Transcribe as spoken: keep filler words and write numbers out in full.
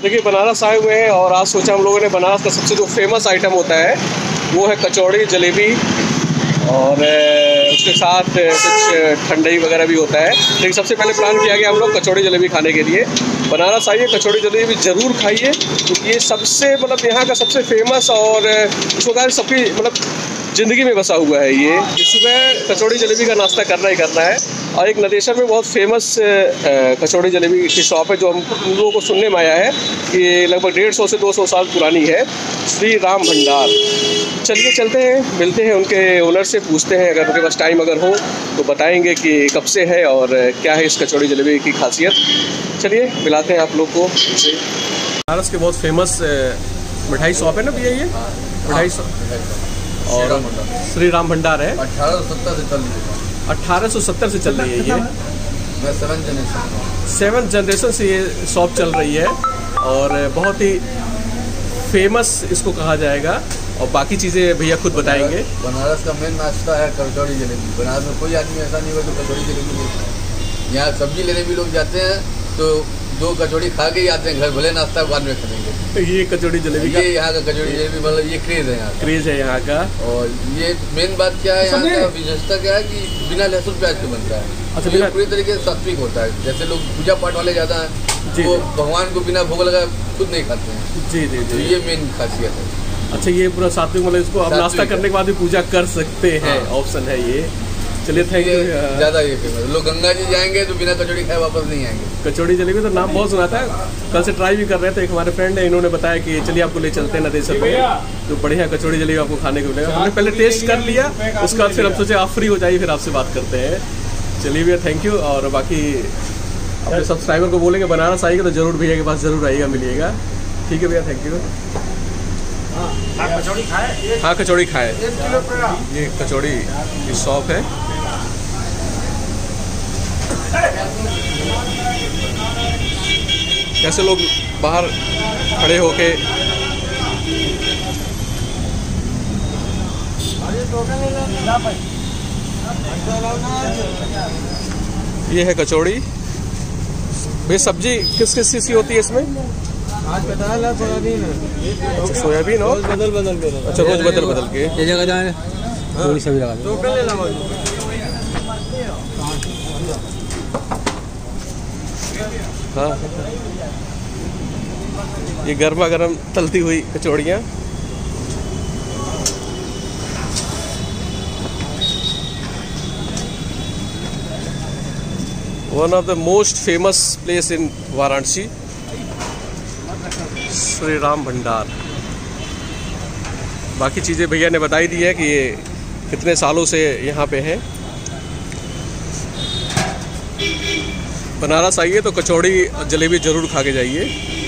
देखिए बनारस आए हुए हैं और आज सोचा हम लोगों ने बनारस का सबसे जो फेमस आइटम होता है वो है कचौड़ी जलेबी, और उसके साथ कुछ ठंडाई वगैरह भी होता है। लेकिन सबसे पहले प्लान किया गया हम लोग कचौड़ी जलेबी खाने के लिए। बनारस आइए, कचौड़ी जलेबी ज़रूर खाइए, क्योंकि ये सबसे मतलब यहाँ का सबसे फेमस और इसको कहा सबकी मतलब ज़िंदगी में बसा हुआ है। ये कि सुबह कचौड़ी जलेबी का नाश्ता करना ही करना है। और एक नदेशर में बहुत फेमस कचौड़ी जलेबी की शॉप है जो हम लोगों को सुनने में आया है कि लगभग डेढ़ सौ से दो सौ साल पुरानी है, श्री राम भंडार। चलिए चलते हैं, मिलते हैं उनके ओनर से, पूछते हैं अगर उनके पास टाइम अगर हो तो बताएंगे कि कब से है और क्या है इस कचौड़ी जलेबी की खासियत। चलिए मिलाते हैं आप लोग को। बनारस के बहुत फेमस मिठाई शॉप है ना भैया, ये मिठाई शॉप और श्री राम भंडार है। अठारह सौ सत्तर से चल रही है अठारह सौ सत्तर से चल रही है ये। मैं सेवन जनरेशन सेवन जनरेशन से ये शॉप चल रही है और बहुत ही फेमस इसको कहा जाएगा। और बाकी चीज़ें भैया खुद बताएंगे। बनारस का मेन नाश्ता है कचौड़ी जलेबी। बनारस में कोई आदमी ऐसा नहीं होगा जो कचौड़ी जलेबी लेता है। यहाँ सब्जी लेने भी लोग जाते हैं तो दो कचौड़ी खा के ही आते हैं घर, भले नाश्ता बाद में करेंगे। तो ये कचौड़ी जलेबी का, ये यहाँ का कचौड़ी जलेबी मतलब ये क्रेज है, यहाँ क्रेज है यहाँ का। और ये मेन बात क्या है, यहाँ का विशेषता क्या है कि बिना लहसुन प्याज के बनता है। अच्छा, ये पूरी तरीके से सात्विक होता है। जैसे लोग पूजा पाठ वाले ज़्यादा हैं, वो भगवान को बिना भोग लगा खुद नहीं खाते हैं। जी जी जी, ये मेन खासियत है। अच्छा, ये पूरा सात्विक मतलब इसको आप नाश्ता करने के बाद भी पूजा कर सकते हैं, ऑप्शन है ये। चलिए थैंक यू। ज़्यादा ये फेमस, लोग गंगा जी जाएंगे तो बिना कचौड़ी खाए वापस नहीं आएंगे। कचौड़ी जलेबी तो नाम बहुत सुना था, कल से ट्राई भी कर रहे थे। एक हमारे फ्रेंड है, इन्होंने बताया कि चलिए आपको ले चलते हैं नदेसर में, तो बढ़िया कचौड़ी जलेबी आपको खाने को मिलेगा। हमने पहले टेस्ट कर लिया, उसके बाद फिर हम सोचे आप फ्री हो जाइए फिर आपसे बात करते हैं। चलिए भैया थैंक यू। और बाकी अपने सब्सक्राइबर को बोलेंगे बनारस आइएगा तो ज़रूर भैया के पास ज़रूर आइएगा, मिलिएगा। ठीक है भैया, थैंक यू। कचौड़ी खाए? हाँ कचौड़ी खाए। ये कचौड़ी की शॉप है। कैसे लोग बाहर खड़े होके ये है कचौड़ी। भैया सब्जी किस किस चीज़ की होती है इसमें? आज दाल है, सोयाबीन है। अच्छा सोयाबीन और बदल बदल के। अच्छा रोज बदल बदल के ये जगह जाए थोड़ी सब्जी लगा दो। हाँ, ये गर्मा गर्म तलती हुई कचौड़ियाँ। One of the most famous place in Varanasi, Shri Ram Bhandar. बाकी चीज़ें भैया ने बताई दी है कि ये कितने सालों से यहाँ पे है। बनारस आइए तो कचौड़ी जलेबी ज़रूर खा के जाइए।